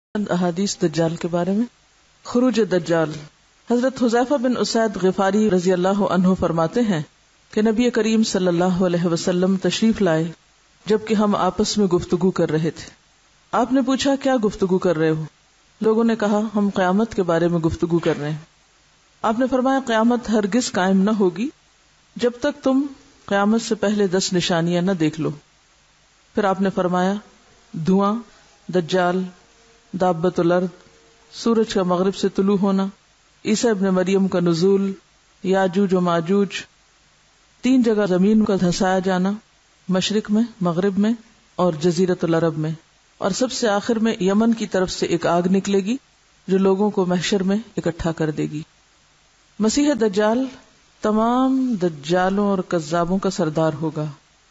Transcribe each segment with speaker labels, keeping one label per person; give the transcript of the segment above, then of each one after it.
Speaker 1: احادیث دجال کے بارے میں. خروج دجال. حضرت حذیفہ بن اسید غفاری رضی اللہ عنہ فرماتے ہیں کہ نبی کریم صلی اللہ علیہ وسلم تشریف لائے جبکہ ہم آپس میں گفتگو کر رہے تھے. آپ نے پوچھا کیا گفتگو کر رہے ہو؟ لوگوں نے کہا ہم قیامت کے بارے میں گفتگو کر رہے ہیں. آپ نے فرمایا قیامت ہرگز قائم نہ ہوگی جب تک تم قیامت سے پہلے 10 نشانیاں نہ دیکھ لو. پھر آپ نے فرمایا دھواں، دجال، دابۃ الارض، سورج کا مغرب سے طلوع ہونا، عیسیٰ ابن مریم کا نزول، یاجوج و ماجوج، 3 جگہ زمین کا دھسایا جانا، مشرق میں، مغرب میں اور جزیرۃ العرب میں، اور سب سے آخر میں یمن کی طرف سے ایک آگ نکلے گی جو لوگوں کو محشر میں اکٹھا کر دے گی. مسیح دجال تمام دجالوں اور کذابوں کا سردار ہوگا.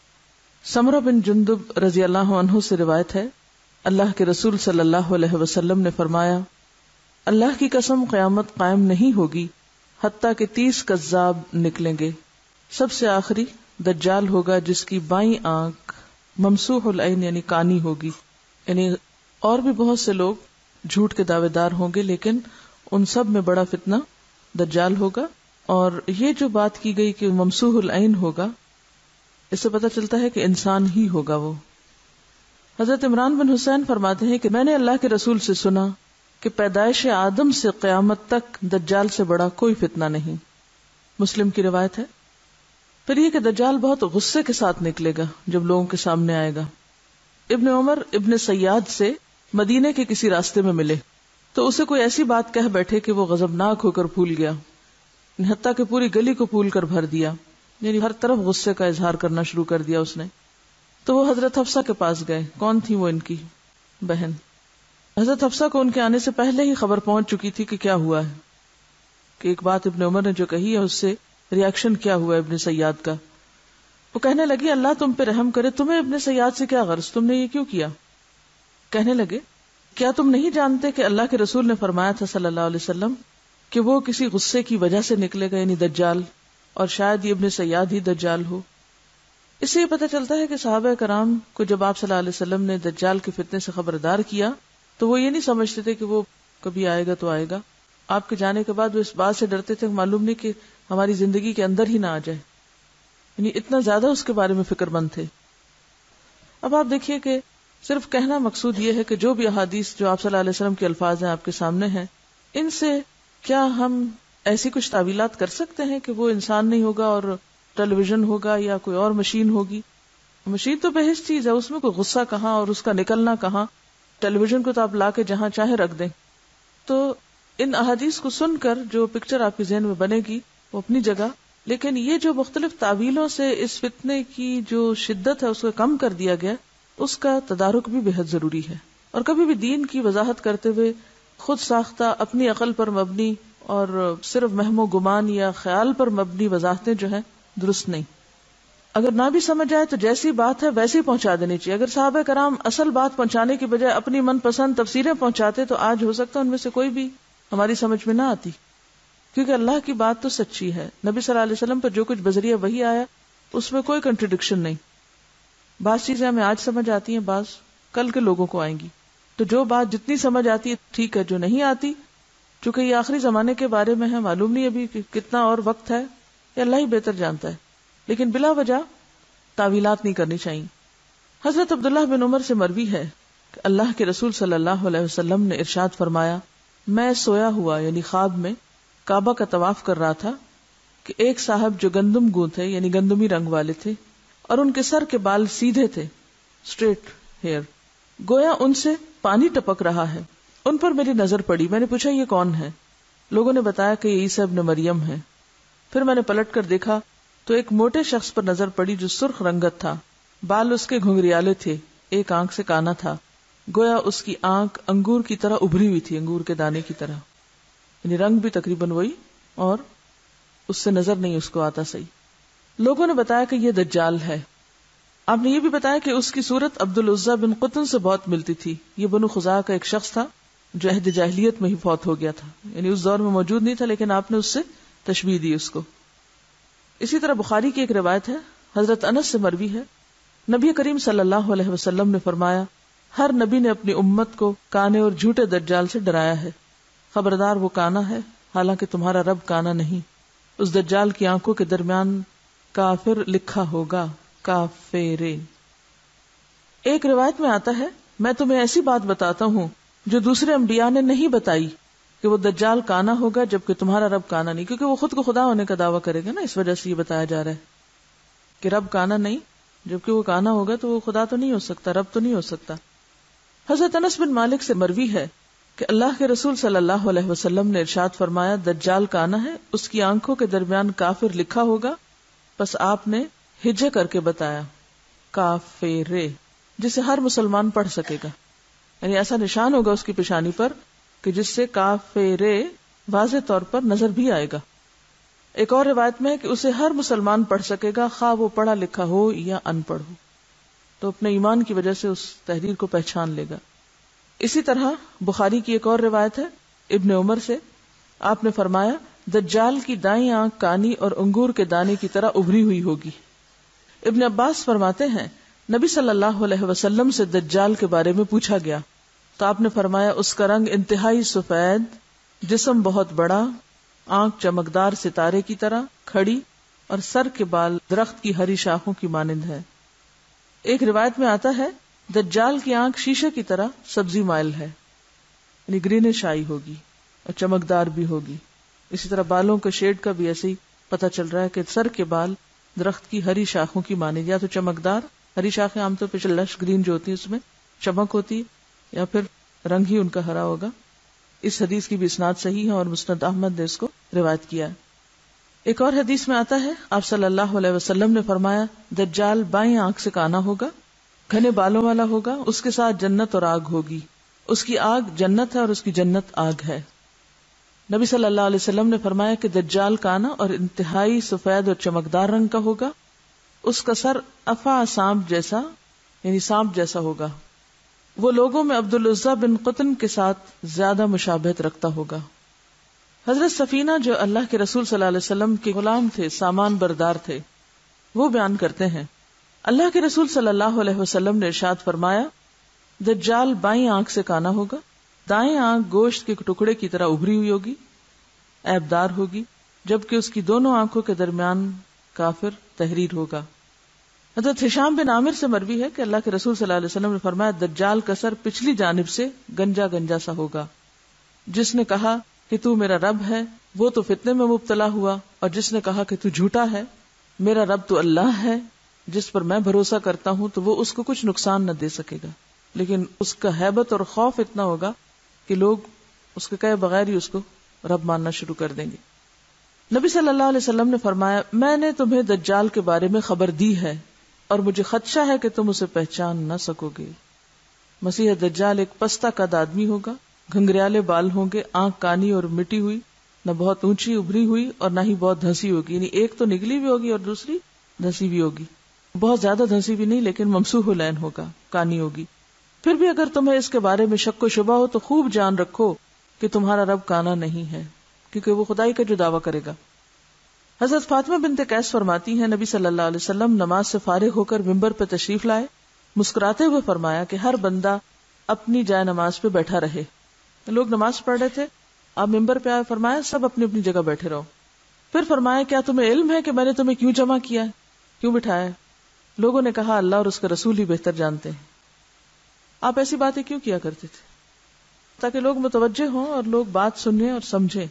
Speaker 1: سمرہ بن جندب رضی اللہ عنہ سے روایت ہے اللہ کے رسول صلی اللہ علیہ وسلم نے فرمایا اللہ کی قسم قیامت قائم نہیں ہوگی حتیٰ کہ 30 کذاب نکلیں گے. سب سے آخری دجال ہوگا جس کی بائیں آنکھ ممسوح العین یعنی کانی ہوگی. یعنی اور بھی بہت سے لوگ جھوٹ کے دعوے دار ہوں گے لیکن ان سب میں بڑا فتنہ دجال ہوگا. اور یہ جو بات کی گئی کہ ممسوح العین ہوگا اس سے پتہ چلتا ہے کہ انسان ہی ہوگا وہ. حضرت عمران بن حسین فرماتے ہیں کہ میں نے اللہ کے رسول سے سنا کہ پیدائش آدم سے قیامت تک دجال سے بڑا کوئی فتنہ نہیں. مسلم کی روایت ہے. پھر یہ کہ دجال بہت غصے کے ساتھ نکلے گا جب لوگوں کے سامنے آئے گا. ابن عمر ابن سیاد سے مدینے کے کسی راستے میں ملے تو اسے کوئی ایسی بات کہہ بیٹھے کہ وہ غضبناک ہو کر پھول گیا، حتیٰ کہ پوری گلی کو پھول کر بھر دیا. یعنی ہر طرف غصے کا اظہار کرنا شروع کر دیا اس نے. تو وہ حضرت حفصہ کے پاس گئے. کون تھی وہ؟ ان کی بہن. حضرت حفصہ کو ان کے آنے سے پہلے ہی خبر پہنچ چکی تھی کہ کیا ہوا ہے، کہ ایک بات ابن عمر نے جو کہی ہے اس سے ریاکشن کیا ہوا ہے ابن سیاد کا. وہ کہنے لگی اللہ تم پہ رحم کرے، تمہیں ابن سیاد سے کیا غرض، تم نے یہ کیوں کیا؟ کہنے لگے کیا تم نہیں جانتے کہ اللہ کے رسول نے فرمایا تھا صلی اللہ علیہ وسلم کہ وہ کسی غصے کی وجہ سے نکلے گا، یعنی دجال، اور شاید یہ ابن سیاد ہی دجال ہو. اس سے یہ پتہ چلتا ہے کہ صحابہ کرام کو جب آپ صلی اللہ علیہ وسلم نے دجال کے فتنے سے خبردار کیا تو وہ یہ نہیں سمجھتے تھے کہ وہ کبھی آئے گا تو آئے گا. آپ کے جانے کے بعد وہ اس بات سے ڈرتے تھے کہ معلوم نہیں کہ ہماری زندگی کے اندر ہی نہ آ جائے. یعنی اتنا زیادہ اس کے بارے میں فکر مند تھے. اب آپ دیکھیے کہ صرف کہنا مقصود یہ ہے کہ جو بھی احادیث جو آپ صلی اللہ علیہ وسلم کے الفاظ ہیں آپ کے سامنے ہیں، ان سے کیا ہم ایسی کچھ تعویلات کر سکتے ہیں کہ وہ انسان نہیں ہوگا اور ٹیلی ویژن ہوگا یا کوئی اور مشین ہوگی؟ مشین تو بہت چیز ہے، اس میں کوئی غصہ کہاں اور اس کا نکلنا کہاں. ٹیلی ویژن کو تو آپ لا کے جہاں چاہے رکھ دیں. تو ان احادیث کو سن کر جو پکچر آپ کے ذہن میں بنے گی وہ اپنی جگہ، لیکن یہ جو مختلف تعویلوں سے اس فتنے کی جو شدت ہے اس کو کم کر دیا گیا، اس کا تدارک بھی بہت ضروری ہے. اور کبھی بھی دین کی وضاحت کرتے ہوئے خود ساختہ اپنی عقل پر مبنی اور صرف وہم و گمان یا خیال پر مبنی وضاحتیں جو ہیں درست نہیں. اگر نہ بھی سمجھ آئے تو جیسی بات ہے ویسی پہنچا دینی چاہیے. اگر صحابہ کرام اصل بات پہنچانے کی بجائے اپنی من پسند تفسیریں پہنچاتے تو آج ہو سکتا ان میں سے کوئی بھی ہماری سمجھ میں نہ آتی، کیونکہ اللہ کی بات تو سچی ہے. نبی صلی اللہ علیہ وسلم پر جو کچھ بذریعہ وحی آیا اس میں کوئی کنٹرڈکشن نہیں. بعض چیزیں ہمیں آج سمجھ آتی ہیں، بعض کل کے لوگوں کو آئیں گی. تو جو بات جتنی سمجھ آتی ہے ٹھیک ہے، جو نہیں آتی چونکہ یہ آخری زمانے کے بارے میں ہے، معلوم نہیں ابھی کتنا اور وقت ہے، یہ اللہ ہی بہتر جانتا ہے، لیکن بلا وجہ تعویلات نہیں کرنی چاہیے. حضرت عبداللہ بن عمر سے مروی ہے کہ اللہ کے رسول صلی اللہ علیہ وسلم نے ارشاد فرمایا میں سویا ہوا یعنی خواب میں کعبہ کا طواف کر رہا تھا کہ ایک صاحب جو گندم گوں تھے یعنی گندمی رنگ والے تھے اور ان کے سر کے بال سیدھے تھے، اسٹریٹ ہیئر، گویا ان سے پانی ٹپک رہا ہے. ان پر میری نظر پڑی. میں نے پوچھا یہ کون ہے؟ لوگوں نے بتایا کہ یہ عیسیٰ ابن مریم ہے. پھر میں نے پلٹ کر دیکھا تو ایک موٹے شخص پر نظر پڑی جو سرخ رنگت تھا، بال اس کے گھنگریالے تھے، ایک آنکھ سے کانا تھا، گویا اس کی آنکھ انگور کی طرح ابھری ہوئی تھی، انگور کے دانے کی طرح، یعنی رنگ بھی تقریباً وہی اور اس سے نظر نہیں اس کو آتا صحیح. لوگوں نے بتایا کہ یہ دجال ہے. آپ نے یہ بھی بتایا کہ اس کی صورت عبد العزیٰ بن قطن سے بہت ملتی تھی. یہ بنو خزاعہ کا ایک شخص تھا جو عہد جاہلیت میں ہی فوت ہو گیا تھا، یعنی اس دور میں موجود نہیں تھا لیکن آپ نے اس سے تشبیہ دی اس کو. اسی طرح بخاری کی ایک روایت ہے، حضرت انس سے مروی ہے، نبی کریم صلی اللہ علیہ وسلم نے فرمایا ہر نبی نے اپنی امت کو کانے اور جھوٹے دجال سے ڈرایا ہے. خبردار وہ کانا ہے حالانکہ تمہارا رب کانا نہیں. اس دجال کی آنکھوں کے درمیان کافر لکھا ہوگا. کافرے. ایک روایت میں آتا ہے میں تمہیں ایسی بات بتاتا ہوں جو دوسرے انبیاء نے نہیں بتائی کہ وہ دجال کانا ہوگا جبکہ تمہارا رب کانا نہیں. کیونکہ وہ خود کو خدا ہونے کا دعویٰ کرے گا نا, اس وجہ سے یہ بتایا جا رہا ہے کہ رب کانا نہیں, جبکہ وہ کانا ہوگا تو وہ خدا تو نہیں ہو سکتا, رب تو نہیں ہو سکتا. حضرت انس بن مالک سے مروی ہے کہ اللہ کے رسول صلی اللہ علیہ وسلم نے ارشاد فرمایا دجال کانا ہے, اس کی آنکھوں کے درمیان کافر لکھا ہوگا. بس آپ نے ہجے کر کے بتایا کافرے, جسے ہر مسلمان پڑھ سکے گا, یعنی ایسا نشان ہوگا اس کی پیشانی پر کہ جس سے کافرے واضح طور پر نظر بھی آئے گا. ایک اور روایت میں ہے کہ اسے ہر مسلمان پڑھ سکے گا, خواہ وہ پڑھا لکھا ہو یا ان پڑھ ہو, تو اپنے ایمان کی وجہ سے اس تحریر کو پہچان لے گا. اسی طرح بخاری کی ایک اور روایت ہے ابن عمر سے, آپ نے فرمایا دجال کی دائیں آنکھ کانی اور انگور کے دانے کی طرح ابھری ہوئی ہوگی. ابن عباس فرماتے ہیں نبی صلی اللہ علیہ وسلم سے دجال کے بارے میں پوچھا گیا تو آپ نے فرمایا اس کا رنگ انتہائی سفید, جسم بہت بڑا, آنکھ چمکدار ستارے کی طرح کھڑی اور سر کے بال درخت کی ہری شاخوں کی مانند ہے. ایک روایت میں آتا ہے دجال کی آنکھ شیشے کی طرح سبزی مائل ہے, یعنی گرینش آئی ہوگی اور چمکدار بھی ہوگی. اسی طرح بالوں کے شیڈ کا بھی ایسے ہی پتہ چل رہا ہے کہ سر کے بال درخت کی ہری شاخوں کی مانند, یا تو چمکدار, ہری شاخیں عام طور پہ لش گرین جو ہوتی ہے اس میں چمک ہوتی ہے, یا پھر رنگ ہی ان کا ہرا ہوگا. اس حدیث کی بھی اسناد صحیح ہے اور مسند احمد نے اس کو روایت کیا ہے. ایک اور حدیث میں آتا ہے آپ صلی اللہ علیہ وسلم نے فرمایا دجال بائیں آنکھ سے کانا ہوگا, گھنے بالوں والا ہوگا, اس کے ساتھ جنت اور آگ ہوگی, اس کی آگ جنت ہے اور اس کی جنت آگ ہے. نبی صلی اللہ علیہ وسلم نے فرمایا کہ دجال کانا اور انتہائی سفید اور چمکدار رنگ کا ہوگا, اس کا سر افا سانپ جیسا یعنی سانپ جیسا ہوگا. وہ لوگوں میں عبد العزیٰ بن قطن کے ساتھ زیادہ مشابہت رکھتا ہوگا. حضرت سفینہ جو اللہ کے رسول صلی اللہ علیہ وسلم کے غلام تھے, سامان بردار تھے, وہ بیان کرتے ہیں اللہ کے رسول صلی اللہ علیہ وسلم نے ارشاد فرمایا دجال بائیں آنکھ سے کانا ہوگا, دائیں آنکھ گوشت کے ٹکڑے کی طرح ابھری ہوئی ہوگی, عیبدار ہوگی, جبکہ اس کی دونوں آنکھوں کے درمیان کافر تحریر ہوگا. حضرت ہشام بن عامر سے مروی ہے کہ اللہ کے رسول صلی اللہ علیہ وسلم نے فرمایا دجال کا سر پچھلی جانب سے گنجا گنجا سا ہوگا. جس نے کہا کہ تو میرا رب ہے وہ تو فتنے میں مبتلا ہوا, اور جس نے کہا کہ تو جھوٹا ہے, میرا رب تو اللہ ہے جس پر میں بھروسہ کرتا ہوں, تو وہ اس کو کچھ نقصان نہ دے سکے گا, لیکن اس کا ہیبت اور خوف اتنا ہوگا کہ لوگ اس کے کہے بغیر ہی اس کو رب ماننا شروع کر دیں گے. نبی صلی اللہ علیہ وسلم نے فرمایا میں نے تمہیں دجال کے بارے میں خبر دی ہے اور مجھے خدشہ ہے کہ تم اسے پہچان نہ سکو گے. مسیح دجال ایک پستہ قد آدمی ہوگا, گھنگریالے بال ہوں گے, آنکھ کانی اور مٹی ہوئی, نہ بہت اونچی ابھری ہوئی اور نہ ہی بہت دھنسی ہوگی, یعنی ایک تو نگلی بھی ہوگی اور دوسری دھنسی بھی ہوگی. بہت زیادہ دھنسی بھی نہیں لیکن ممسوح العین ہوگا, کانی ہوگی. پھر بھی اگر تمہیں اس کے بارے میں شک و شبہ ہو تو خوب جان رکھو کہ تمہارا رب کانا نہیں ہے, کیونکہ وہ خدائی کا جو دعویٰ کرے گا. حضرت فاطمہ بنت قیس فرماتی ہیں نبی صلی اللہ علیہ وسلم نماز سے فارغ ہو کر ممبر پہ تشریف لائے, مسکراتے ہوئے فرمایا کہ ہر بندہ اپنی جائے نماز پہ بیٹھا رہے. لوگ نماز پڑھ رہے تھے, آپ ممبر پہ آئے, فرمایا سب اپنی اپنی جگہ بیٹھے رہو. پھر فرمایا کیا تمہیں علم ہے کہ میں نے تمہیں کیوں جمع کیا ہے, کیوں بٹھایا ہے؟ لوگوں نے کہا اللہ اور اس کے رسول ہی بہتر جانتے ہیں. آپ ایسی باتیں کیوں کیا کرتے تھے؟ تاکہ لوگ متوجہ ہوں اور لوگ بات سنیں اور سمجھیں.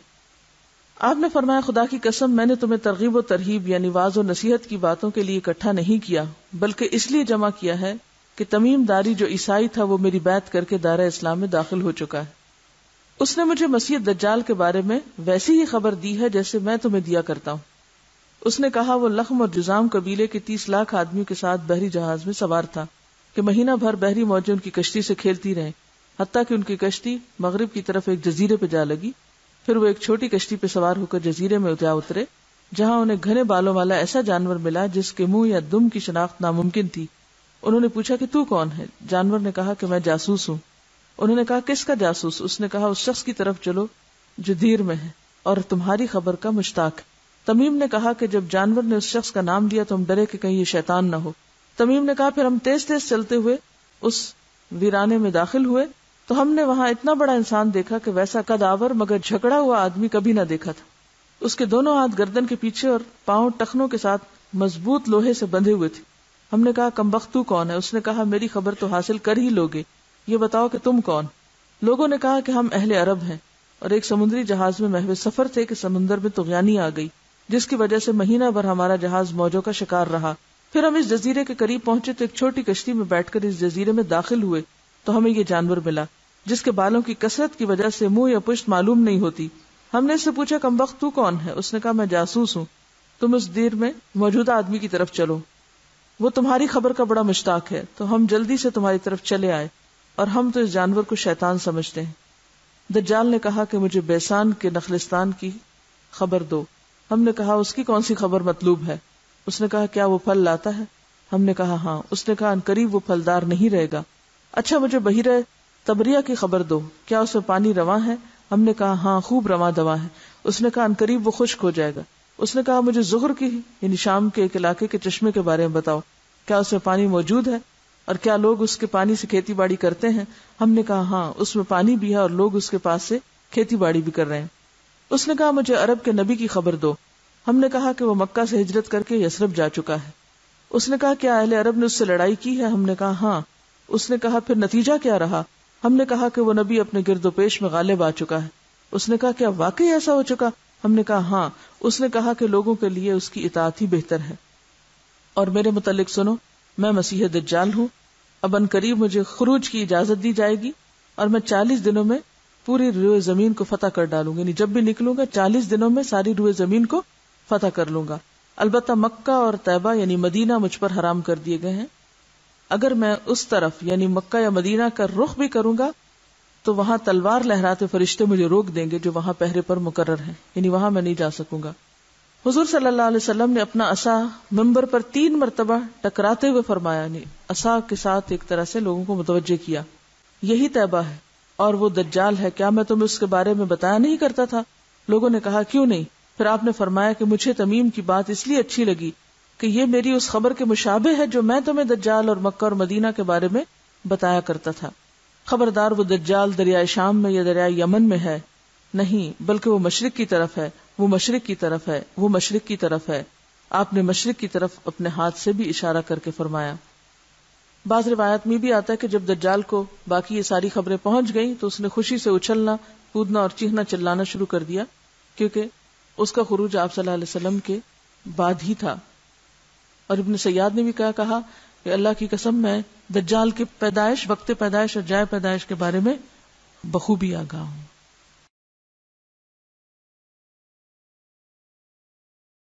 Speaker 1: آپ نے فرمایا خدا کی قسم میں نے تمہیں ترغیب و ترہیب یعنی واعظ و نصیحت کی باتوں کے لیے اکٹھا نہیں کیا, بلکہ اس لیے جمع کیا ہے کہ تمیم داری جو عیسائی تھا وہ میری بیعت کر کے دائرہ اسلام میں داخل ہو چکا ہے. اس نے مجھے مسیح دجال کے بارے میں ویسی ہی خبر دی ہے جیسے میں تمہیں دیا کرتا ہوں. اس نے کہا وہ لخم اور جزام قبیلے کے 30 لاکھ آدمیوں کے ساتھ بحری جہاز میں سوار تھا کہ مہینہ بھر بحری موجیں ان کی کشتی سے کھیلتی رہیں, حتیٰ کہ ان کی کشتی مغرب کی طرف ایک جزیرے پہ جا لگی. پھر وہ ایک چھوٹی کشتی پہ سوار ہو کر جزیرے میں جا اترے, جہاں انہیں گھنے بالوں والا ایسا جانور ملا جس کے منہ یا دم کی شناخت ناممکن تھی. انہوں نے پوچھا کہ تو کون ہے؟ جانور نے کہا کہ میں جاسوس ہوں. انہوں نے کہا کس کا جاسوس؟ اس نے کہا اس شخص کی طرف چلو جو دیر میں ہے اور تمہاری خبر کا مشتاق ہے. تمیم نے کہا کہ جب جانور نے اس شخص کا نام لیا تو ہم ڈرے کہ کہیں یہ شیطان نہ ہو. تمیم نے کہا پھر ہم تیز تیز چلتے ہوئے اس ویرانے میں داخل ہوئے تو ہم نے وہاں اتنا بڑا انسان دیکھا کہ ویسا قدآور مگر جھگڑا ہوا آدمی کبھی نہ دیکھا تھا. اس کے دونوں ہاتھ گردن کے پیچھے اور پاؤں ٹخنوں کے ساتھ مضبوط لوہے سے بندھے ہوئے تھے. ہم نے کہا کمبخت تو کون ہے؟ اس نے کہا میری خبر تو حاصل کر ہی لوگے، یہ بتاؤ کہ تم کون؟ لوگوں نے کہا کہ ہم اہل عرب ہیں اور ایک سمندری جہاز میں محو سفر تھے کہ سمندر میں طغیانی آ گئی، جس کی وجہ سے مہینہ بھر ہمارا جہاز موجوں کا شکار رہا. پھر ہم اس جزیرے کے قریب پہنچے تو ایک چھوٹی کشتی میں بیٹھ کر اس جزیرے میں داخل ہوئے تو ہمیں یہ جانور ملا جس کے بالوں کی کثرت کی وجہ سے منہ یا پشت معلوم نہیں ہوتی. ہم نے اس سے پوچھا کمبخت تو کون ہے؟ اس نے کہا میں جاسوس ہوں، تم اس دیر میں موجودہ آدمی کی طرف چلو، وہ تمہاری خبر کا بڑا مشتاق ہے. تو ہم جلدی سے تمہاری طرف چلے آئے اور ہم تو اس جانور کو شیطان سمجھتے ہیں. دجال نے کہا کہ مجھے بیسان کے نخلستان کی خبر دو. ہم نے کہا اس کی کون سی خبر مطلوب ہے؟ اس نے کہا کیا وہ پھل لاتا ہے؟ ہم نے کہا ہاں. اس نے کہا عنقریب وہ پھلدار نہیں رہے گا. اچھا مجھے بحیرہ تبریہ کی خبر دو، کیا اس میں پانی رواں ہے؟ ہم نے کہا ہاں خوب رواں دواں ہے. اس نے کہا عنقریب وہ خشک ہو جائے گا. اس نے کہا مجھے زغر کی یعنی شام کے ایک علاقے کے چشمے کے بارے میں بتاؤ، کیا اس میں پانی موجود ہے اور کیا لوگ اس کے پانی سے کھیتی باڑی کرتے ہیں؟ ہم نے کہا ہاں اس میں پانی بھی ہے اور لوگ اس کے پاس سے کھیتی باڑی بھی کر رہے ہیں. اس نے کہا مجھے عرب کے نبی کی خبر دو. ہم نے کہا کہ وہ مکہ سے ہجرت کر کے یثرب جا چکا ہے. اس نے کہا کیا اہل عرب نے اس سے لڑائی کی ہے؟ ہم نے کہا ہاں. اس نے کہا پھر نتیجہ کیا رہا؟ ہم نے کہا کہ وہ نبی اپنے گرد و پیش میں غالب آ چکا ہے. اس نے کہا کیا واقعی ایسا ہو چکا؟ ہم نے کہا ہاں. اس نے کہا کہ لوگوں کے لیے اس کی اطاعت ہی بہتر ہے. اور میرے متعلق سنو، میں مسیح دجال ہوں. اب عنقریب مجھے خروج کی اجازت دی جائے گی اور میں 40 دنوں میں پوری روئے زمین کو فتح کر ڈالوں گا. یعنی جب بھی نکلوں گا 40 دنوں میں ساری روئے زمین کو فتح کر لوں گا. البتہ مکہ اور طیبہ یعنی مدینہ مجھ پر حرام کر دیے گئے ہیں. اگر میں اس طرف یعنی مکہ یا مدینہ کا رخ بھی کروں گا تو وہاں تلوار لہراتے فرشتے مجھے روک دیں گے جو وہاں پہرے پر مقرر ہیں، یعنی وہاں میں نہیں جا سکوں گا. حضور صلی اللہ علیہ وسلم نے اپنا عصا منبر پر 3 مرتبہ ٹکراتے ہوئے فرمایا، یعنی عصا کے ساتھ ایک طرح سے لوگوں کو متوجہ کیا، یہی طیبہ ہے اور وہ دجال ہے، کیا میں تمہیں اس کے بارے میں بتایا نہیں کرتا تھا؟ لوگوں نے کہا کیوں نہیں؟ پھر آپ نے فرمایا کہ مجھے تمیم کی بات اس لیے اچھی لگی کہ یہ میری اس خبر کے مشابہ ہے جو میں تمہیں دجال اور مکہ اور مدینہ کے بارے میں بتایا کرتا تھا. خبردار وہ دجال دریائے شام میں یا دریائے یمن میں ہے نہیں، بلکہ وہ مشرق کی طرف ہے، وہ مشرق کی طرف ہے، وہ مشرق کی طرف ہے. آپ نے مشرق کی طرف اپنے ہاتھ سے بھی اشارہ کر کے فرمایا. بعض روایات میں بھی آتا ہے کہ جب دجال کو باقی یہ ساری خبریں پہنچ گئیں تو اس نے خوشی سے اچھلنا، کودنا اور چیخنا چلانا شروع کر دیا، کیونکہ اس کا خروج آپ صلی اللہ علیہ وسلم کے بعد ہی تھا. اور ابن سیاد نے بھی کہا کہ اللہ کی قسم میں دجال کی پیدائش، وقت پیدائش اور جائے پیدائش کے بارے میں بخوبی آگاہ ہوں.